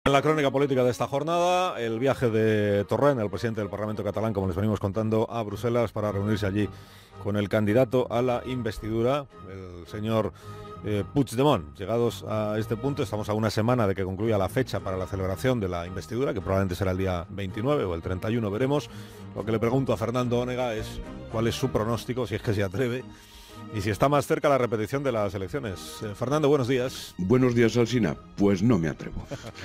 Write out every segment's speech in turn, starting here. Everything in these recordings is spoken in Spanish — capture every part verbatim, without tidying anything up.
En la crónica política de esta jornada, el viaje de Torrent, el presidente del Parlamento catalán, como les venimos contando, a Bruselas para reunirse allí con el candidato a la investidura, el señor eh, Puigdemont. Llegados a este punto, estamos a una semana de que concluya la fecha para la celebración de la investidura, que probablemente será el día veintinueve o el treinta y uno, veremos. Lo que le pregunto a Fernando Onega es cuál es su pronóstico, si es que se atreve, y si está más cerca la repetición de las elecciones. Eh, Fernando, buenos días. Buenos días, Alsina. Pues no me atrevo.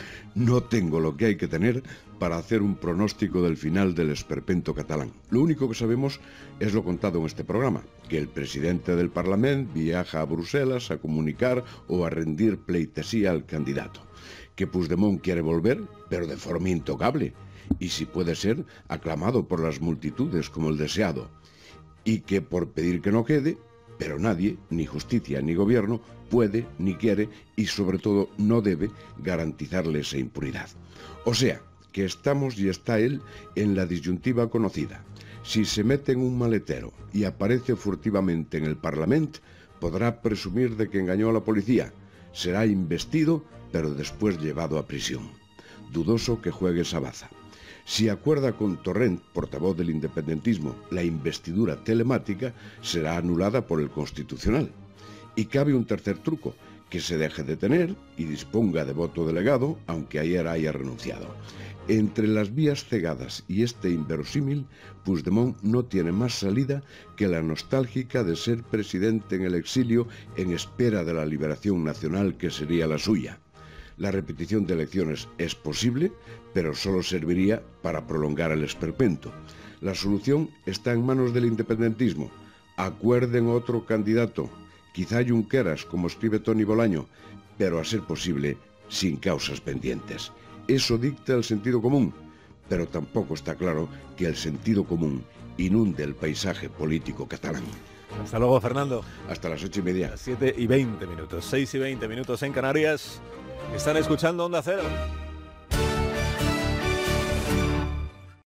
No tengo lo que hay que tener para hacer un pronóstico del final del esperpento catalán. Lo único que sabemos es lo contado en este programa, que el presidente del Parlamento viaja a Bruselas a comunicar o a rendir pleitesía al candidato, que Puigdemont quiere volver, pero de forma intocable, y si puede ser, aclamado por las multitudes como el deseado, y que por pedir que no quede, pero nadie, ni justicia ni gobierno, puede, ni quiere y sobre todo no debe garantizarle esa impunidad. O sea, que estamos y está él en la disyuntiva conocida. Si se mete en un maletero y aparece furtivamente en el Parlamento, podrá presumir de que engañó a la policía. Será investido, pero después llevado a prisión. Dudoso que juegue esa baza. Si acuerda con Torrent, portavoz del independentismo, la investidura telemática, será anulada por el Constitucional. Y cabe un tercer truco, que se deje detener y disponga de voto delegado, aunque ayer haya renunciado. Entre las vías cegadas y este inverosímil, Puigdemont no tiene más salida que la nostálgica de ser presidente en el exilio en espera de la liberación nacional que sería la suya. La repetición de elecciones es posible, pero solo serviría para prolongar el esperpento. La solución está en manos del independentismo. Acuerden otro candidato, quizá Junqueras, como escribe Toni Bolaño, pero a ser posible sin causas pendientes. Eso dicta el sentido común, pero tampoco está claro que el sentido común inunde el paisaje político catalán. Hasta luego, Fernando. Hasta las ocho y media. Las siete y veinte minutos, seis y veinte minutos en Canarias. Están escuchando Onda Cero.